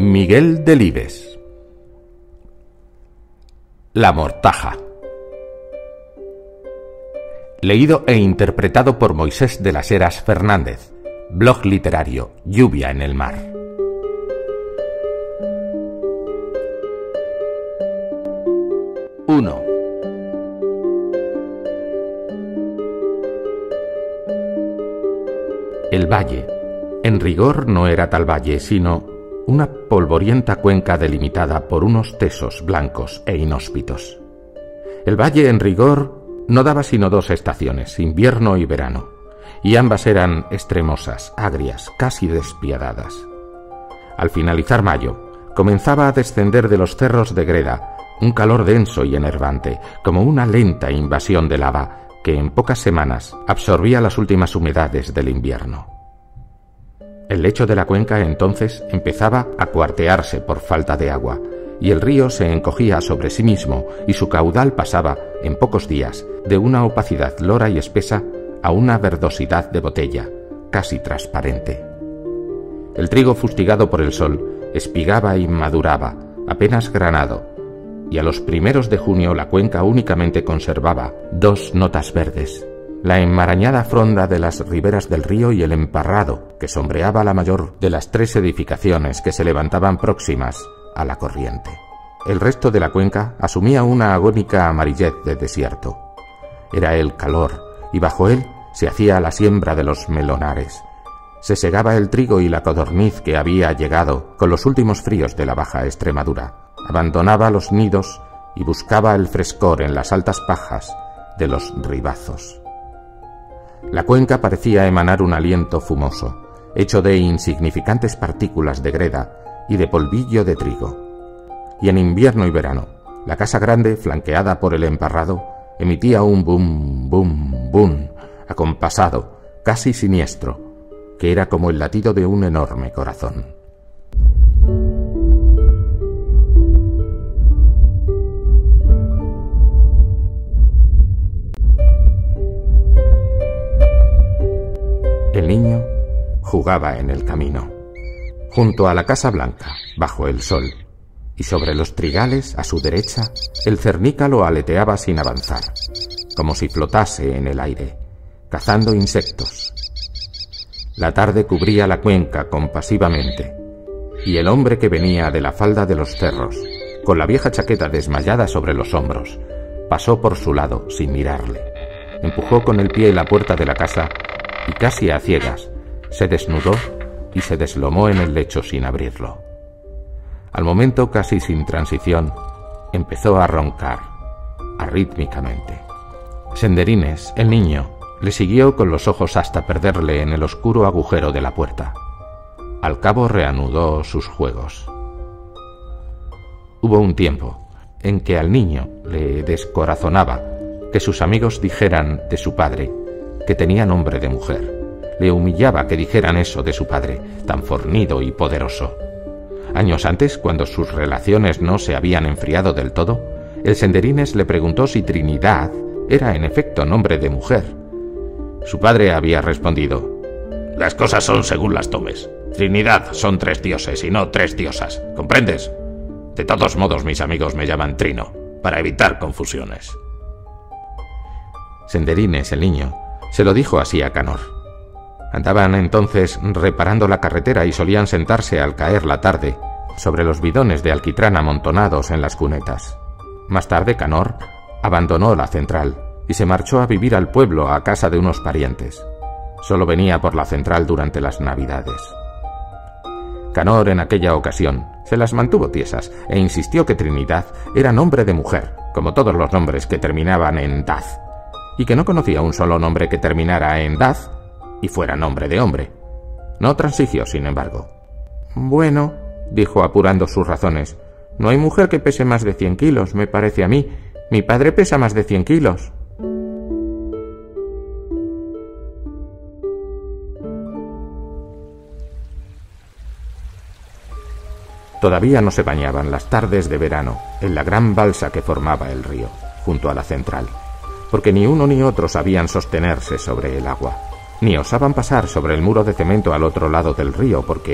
Miguel Delibes. La mortaja. Leído e interpretado por Moisés de las Heras Fernández. Blog literario Lluvia en el mar. Uno. El valle, en rigor, no era tal valle, sino una polvorienta cuenca delimitada por unos tesos blancos e inhóspitos. El valle, en rigor, no daba sino dos estaciones, invierno y verano, y ambas eran extremosas, agrias, casi despiadadas. Al finalizar mayo, comenzaba a descender de los cerros de greda un calor denso y enervante, como una lenta invasión de lava que en pocas semanas absorbía las últimas humedades del invierno. El lecho de la cuenca entonces empezaba a cuartearse por falta de agua, y el río se encogía sobre sí mismo y su caudal pasaba, en pocos días, de una opacidad lora y espesa a una verdosidad de botella, casi transparente. El trigo fustigado por el sol espigaba y maduraba, apenas granado, y a los primeros de junio la cuenca únicamente conservaba dos notas verdes: la enmarañada fronda de las riberas del río y el emparrado que sombreaba la mayor de las tres edificaciones que se levantaban próximas a la corriente. El resto de la cuenca asumía una agónica amarillez de desierto. Era el calor, y bajo él se hacía la siembra de los melonares. Se segaba el trigo y la codorniz que había llegado con los últimos fríos de la Baja Extremadura. Abandonaba los nidos y buscaba el frescor en las altas pajas de los ribazos. La cuenca parecía emanar un aliento fumoso, hecho de insignificantes partículas de greda y de polvillo de trigo. Y en invierno y verano, la casa grande, flanqueada por el emparrado, emitía un bum, bum, bum, acompasado, casi siniestro, que era como el latido de un enorme corazón. El niño jugaba en el camino, junto a la Casa Blanca, bajo el sol, y sobre los trigales, a su derecha, el cernícalo aleteaba sin avanzar, como si flotase en el aire, cazando insectos. La tarde cubría la cuenca compasivamente, y el hombre que venía de la falda de los cerros, con la vieja chaqueta desmayada sobre los hombros, pasó por su lado sin mirarle. Empujó con el pie la puerta de la casa y casi a ciegas se desnudó y se deslomó en el lecho sin abrirlo. Al momento, casi sin transición, empezó a roncar, arrítmicamente. Senderines, el niño, le siguió con los ojos hasta perderle en el oscuro agujero de la puerta. Al cabo reanudó sus juegos. Hubo un tiempo en que al niño le descorazonaba que sus amigos dijeran de su padre que tenía nombre de mujer. Le humillaba que dijeran eso de su padre, tan fornido y poderoso. Años antes, cuando sus relaciones no se habían enfriado del todo, el Senderines le preguntó si Trinidad era en efecto nombre de mujer. Su padre había respondido: «Las cosas son según las tomes. Trinidad son 3 dioses y no 3 diosas, ¿comprendes? De todos modos, mis amigos me llaman Trino, para evitar confusiones». Senderines, el niño, se lo dijo así a Canor. Andaban entonces reparando la carretera y solían sentarse al caer la tarde sobre los bidones de alquitrán amontonados en las cunetas. Más tarde Canor abandonó la central y se marchó a vivir al pueblo a casa de unos parientes. Solo venía por la central durante las Navidades. Canor en aquella ocasión se las mantuvo tiesas e insistió que Trinidad era nombre de mujer, como todos los nombres que terminaban en Daz, y que no conocía un solo nombre que terminara en Daz y fuera nombre de hombre. No transigió, sin embargo. «Bueno», dijo apurando sus razones, «no hay mujer que pese más de 100 kilos, me parece a mí. Mi padre pesa más de 100 kilos». Todavía no se bañaban las tardes de verano en la gran balsa que formaba el río, junto a la central, porque ni uno ni otro sabían sostenerse sobre el agua, ni osaban pasar sobre el muro de cemento al otro lado del río, porque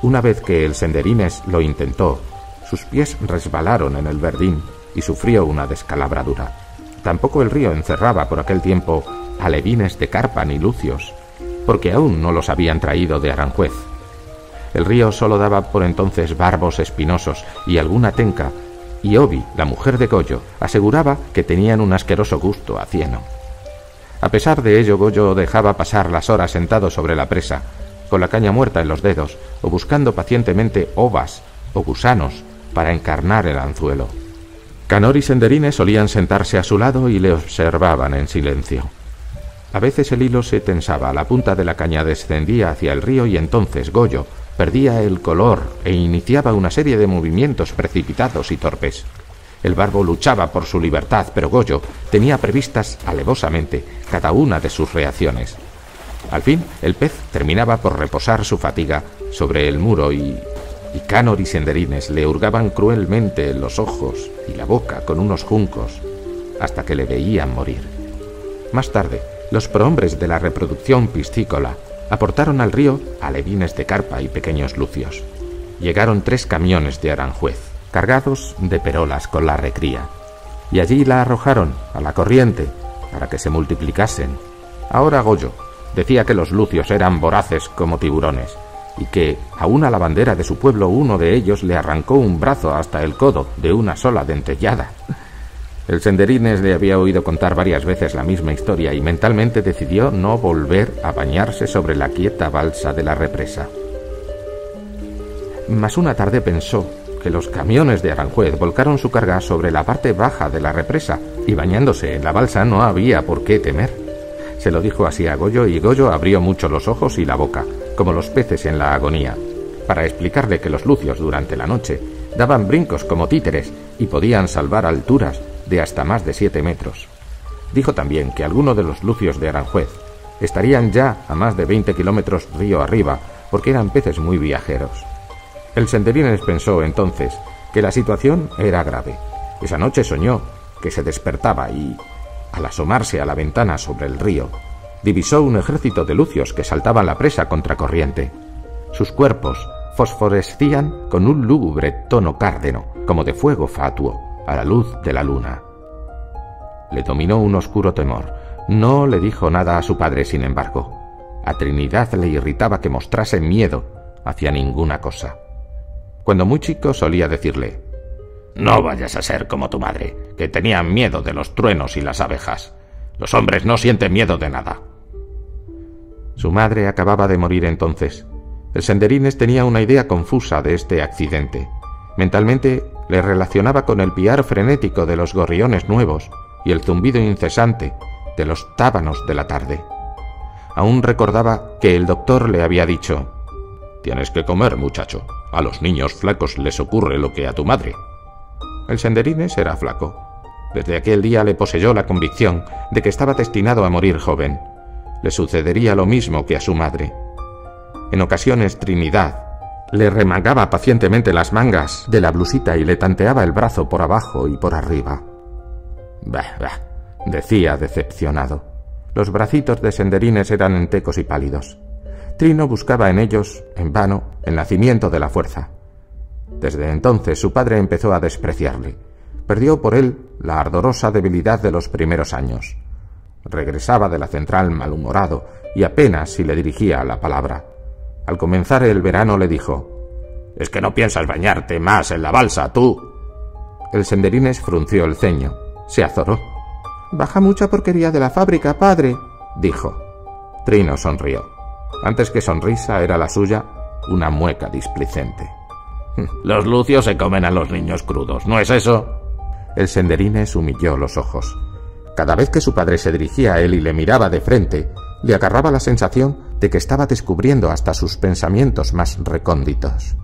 Una vez que el Senderines lo intentó, sus pies resbalaron en el verdín y sufrió una descalabradura. Tampoco el río encerraba por aquel tiempo alevines de carpa ni lucios, porque aún no los habían traído de Aranjuez. El río solo daba por entonces barbos espinosos y alguna tenca, y Obi, la mujer de Goyo, aseguraba que tenían un asqueroso gusto a cieno. A pesar de ello, Goyo dejaba pasar las horas sentado sobre la presa, con la caña muerta en los dedos, o buscando pacientemente ovas o gusanos para encarnar el anzuelo. Canor y Senderines solían sentarse a su lado y le observaban en silencio. A veces el hilo se tensaba, la punta de la caña descendía hacia el río y entonces Goyo perdía el color e iniciaba una serie de movimientos precipitados y torpes. El barbo luchaba por su libertad, pero Goyo tenía previstas alevosamente cada una de sus reacciones. Al fin, el pez terminaba por reposar su fatiga sobre el muro y Canor y Senderines le hurgaban cruelmente los ojos y la boca con unos juncos hasta que le veían morir. Más tarde, los prohombres de la reproducción piscícola aportaron al río alevines de carpa y pequeños lucios. Llegaron 3 camiones de Aranjuez, cargados de perolas con la recría, y allí la arrojaron a la corriente para que se multiplicasen. Ahora Goyo decía que los lucios eran voraces como tiburones, y que aún a la bandera de su pueblo uno de ellos le arrancó un brazo hasta el codo de una sola dentellada. El Senderines le había oído contar varias veces la misma historia y mentalmente decidió no volver a bañarse sobre la quieta balsa de la represa. Mas una tarde pensó que los camiones de Aranjuez volcaron su carga sobre la parte baja de la represa y bañándose en la balsa no había por qué temer. Se lo dijo así a Goyo y Goyo abrió mucho los ojos y la boca, como los peces en la agonía, para explicarle que los lucios durante la noche daban brincos como títeres y podían salvar alturas de hasta más de 7 metros. Dijo también que algunos de los lucios de Aranjuez estarían ya a más de 20 kilómetros río arriba, porque eran peces muy viajeros. El Senderines pensó entonces que la situación era grave. Esa noche soñó que se despertaba y, al asomarse a la ventana sobre el río, divisó un ejército de lucios que saltaban la presa contracorriente. Sus cuerpos fosforescían con un lúgubre tono cárdeno, como de fuego fatuo, a la luz de la luna. Le dominó un oscuro temor. No le dijo nada a su padre, sin embargo. A Trinidad le irritaba que mostrase miedo hacia ninguna cosa. Cuando muy chico solía decirle: «No vayas a ser como tu madre, que tenía miedo de los truenos y las abejas. Los hombres no sienten miedo de nada». Su madre acababa de morir entonces. El Senderines tenía una idea confusa de este accidente. Mentalmente le relacionaba con el piar frenético de los gorriones nuevos y el zumbido incesante de los tábanos de la tarde. Aún recordaba que el doctor le había dicho: «Tienes que comer, muchacho. A los niños flacos les ocurre lo que a tu madre». El Senderines era flaco. Desde aquel día le poseyó la convicción de que estaba destinado a morir joven. Le sucedería lo mismo que a su madre. En ocasiones Trinidad le remangaba pacientemente las mangas de la blusita y le tanteaba el brazo por abajo y por arriba. «Bah, bah», decía decepcionado. Los bracitos de Senderines eran entecos y pálidos. Trino buscaba en ellos, en vano, el nacimiento de la fuerza. Desde entonces su padre empezó a despreciarle. Perdió por él la ardorosa debilidad de los primeros años. Regresaba de la central malhumorado y apenas si le dirigía la palabra. Al comenzar el verano le dijo: «¿Es que no piensas bañarte más en la balsa, tú?» El Senderines frunció el ceño. Se azoró. «Baja mucha porquería de la fábrica, padre», dijo. Trino sonrió. Antes que sonrisa era la suya una mueca displicente. «Los lucios se comen a los niños crudos, ¿no es eso?» El Senderines humilló los ojos. Cada vez que su padre se dirigía a él y le miraba de frente, le agarraba la sensación de que estaba descubriendo hasta sus pensamientos más recónditos.